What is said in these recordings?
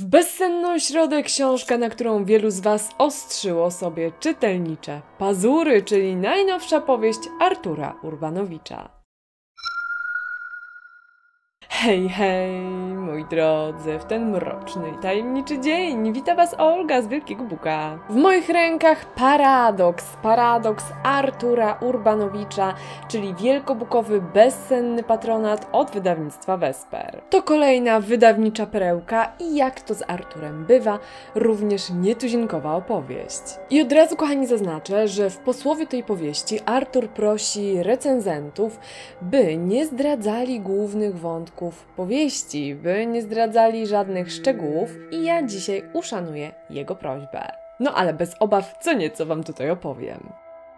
Bezsenną środę książka, na którą wielu z Was ostrzyło sobie czytelnicze pazury, czyli najnowsza powieść Artura Urbanowicza. Hej, hej, moi drodzy, w ten mroczny i tajemniczy dzień wita Was Olga z Wielkiego Buka. W moich rękach Paradoks Artura Urbanowicza, czyli wielkobukowy, bezsenny patronat od wydawnictwa Vesper. To kolejna wydawnicza perełka i jak to z Arturem bywa, również nietuzinkowa opowieść. I od razu, kochani, zaznaczę, że w posłowie tej powieści Artur prosi recenzentów, by nie zdradzali głównych wątków powieści, by nie zdradzali żadnych szczegółów i ja dzisiaj uszanuję jego prośbę. No ale bez obaw co nieco Wam tutaj opowiem.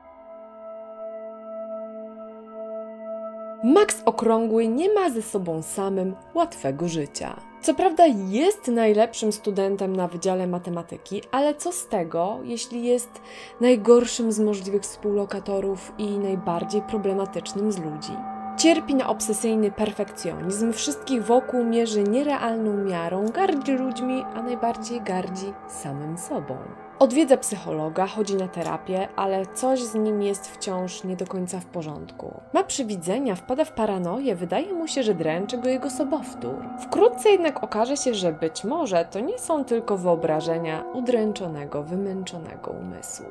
Max Okrągły nie ma ze sobą samym łatwego życia. Co prawda jest najlepszym studentem na Wydziale Matematyki, ale co z tego, jeśli jest najgorszym z możliwych współlokatorów i najbardziej problematycznym z ludzi? Cierpi na obsesyjny perfekcjonizm, wszystkich wokół mierzy nierealną miarą, gardzi ludźmi, a najbardziej gardzi samym sobą. Odwiedza psychologa, chodzi na terapię, ale coś z nim jest wciąż nie do końca w porządku. Ma przywidzenia, wpada w paranoję, wydaje mu się, że dręczy go jego sobowtór. Wkrótce jednak okaże się, że być może to nie są tylko wyobrażenia udręczonego, wymęczonego umysłu.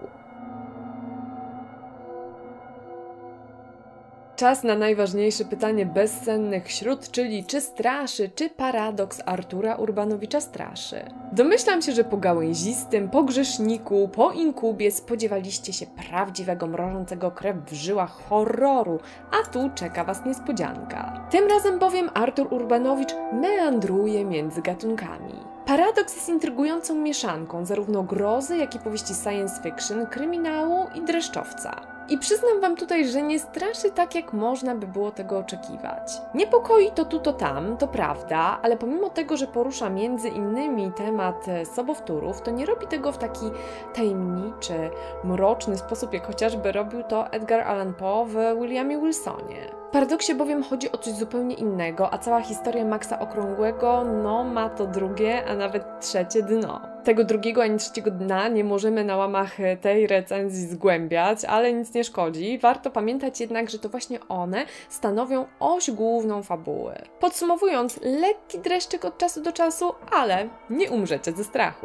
Czas na najważniejsze pytanie bezsennych śród, czyli czy straszy, czy paradoks Artura Urbanowicza straszy? Domyślam się, że po gałęzistym, po grzeszniku, po inkubie spodziewaliście się prawdziwego, mrożącego krew w żyłach horroru, a tu czeka Was niespodzianka. Tym razem bowiem Artur Urbanowicz meandruje między gatunkami. Paradoks jest intrygującą mieszanką zarówno grozy, jak i powieści science fiction, kryminału i dreszczowca. I przyznam Wam tutaj, że nie straszy tak, jak można by było tego oczekiwać. Niepokoi to tu, to tam, to prawda, ale pomimo tego, że porusza między innymi temat sobowtórów, to nie robi tego w taki tajemniczy, mroczny sposób, jak chociażby robił to Edgar Allan Poe w Williamie Wilsonie. W paradoksie bowiem chodzi o coś zupełnie innego, a cała historia Maxa Okrągłego, ma to drugie, a nawet trzecie dno. Tego drugiego ani trzeciego dna nie możemy na łamach tej recenzji zgłębiać, ale nic nie szkodzi. Warto pamiętać jednak, że to właśnie one stanowią oś główną fabuły. Podsumowując, lekki dreszczyk od czasu do czasu, ale nie umrzecie ze strachu.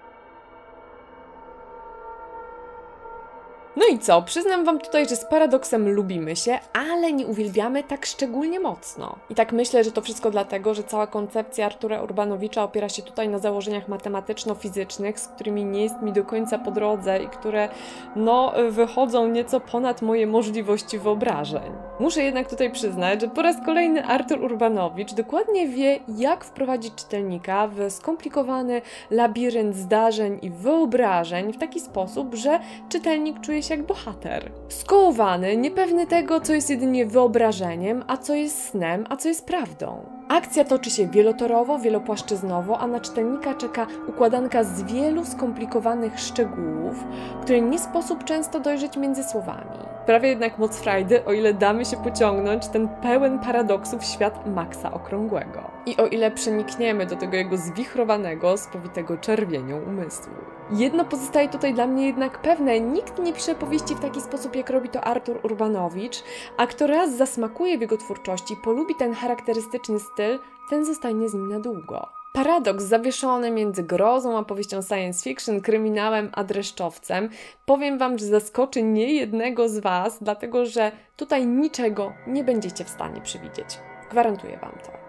No i co? Przyznam Wam tutaj, że z paradoksem lubimy się, ale nie uwielbiamy tak szczególnie mocno. I tak myślę, że to wszystko dlatego, że cała koncepcja Artura Urbanowicza opiera się tutaj na założeniach matematyczno-fizycznych, z którymi nie jest mi do końca po drodze i które, wychodzą nieco ponad moje możliwości wyobrażeń. Muszę jednak tutaj przyznać, że po raz kolejny Artur Urbanowicz dokładnie wie, jak wprowadzić czytelnika w skomplikowany labirynt zdarzeń i wyobrażeń w taki sposób, że czytelnik czuje się jak bohater. Skołowany, niepewny tego, co jest jedynie wyobrażeniem, a co jest snem, a co jest prawdą. Akcja toczy się wielotorowo, wielopłaszczyznowo, a na czytelnika czeka układanka z wielu skomplikowanych szczegółów, które nie sposób często dojrzeć między słowami. Prawie jednak moc frajdy, o ile damy się pociągnąć ten pełen paradoksów świat Maxa Okrągłego. I o ile przenikniemy do tego jego zwichrowanego, spowitego czerwienią umysłu. Jedno pozostaje tutaj dla mnie jednak pewne, nikt nie pisze powieści w taki sposób, jak robi to Artur Urbanowicz, a kto raz zasmakuje w jego twórczości, polubi ten charakterystyczny styl, ten zostanie z nim na długo. Paradoks zawieszony między grozą a powieścią science fiction, kryminałem a dreszczowcem, powiem Wam, że zaskoczy niejednego z Was, dlatego że tutaj niczego nie będziecie w stanie przewidzieć. Gwarantuję Wam to.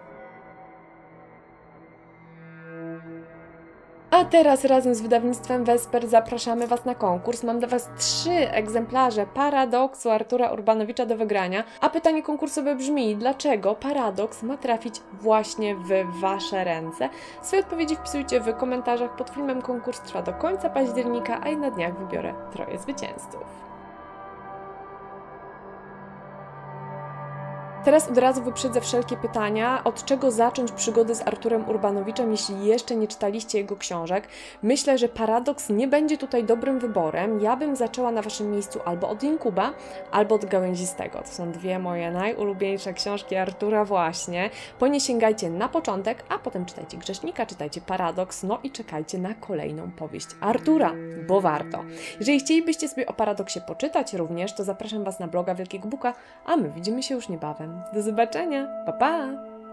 A teraz razem z wydawnictwem Vesper zapraszamy Was na konkurs. Mam dla Was 3 egzemplarze paradoksu Artura Urbanowicza do wygrania. A pytanie konkursowe brzmi, dlaczego paradoks ma trafić właśnie w Wasze ręce? Swoje odpowiedzi wpisujcie w komentarzach pod filmem. Konkurs trwa do końca października, a na dniach wybiorę 3 zwycięzców. Teraz od razu wyprzedzę wszelkie pytania, od czego zacząć przygody z Arturem Urbanowiczem, jeśli jeszcze nie czytaliście jego książek. Myślę, że Paradoks nie będzie tutaj dobrym wyborem. Ja bym zaczęła na waszym miejscu albo od Inkuba, albo od Gałęzistego. To są dwie moje najulubieńsze książki Artura właśnie. Po nie sięgajcie na początek, a potem czytajcie Grzesznika, czytajcie Paradoks, no i czekajcie na kolejną powieść Artura, bo warto. Jeżeli chcielibyście sobie o Paradoksie poczytać również, to zapraszam was na bloga Wielkiego Buka, a my widzimy się już niebawem. Do zobaczenia, pa pa!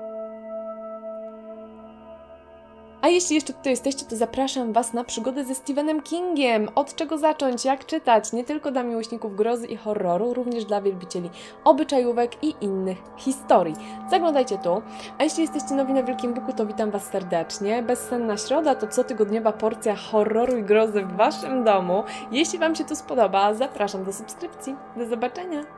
A jeśli jeszcze tutaj jesteście, to zapraszam was na przygodę ze Stephenem Kingiem. Od czego zacząć, jak czytać, nie tylko dla miłośników grozy i horroru, również dla wielbicieli obyczajówek i innych historii. Zaglądajcie tu. A jeśli jesteście nowi na Wielkim Buku, to witam was serdecznie. Bezsenna Środa to cotygodniowa porcja horroru i grozy w waszym domu. Jeśli wam się to spodoba, zapraszam do subskrypcji. Do zobaczenia!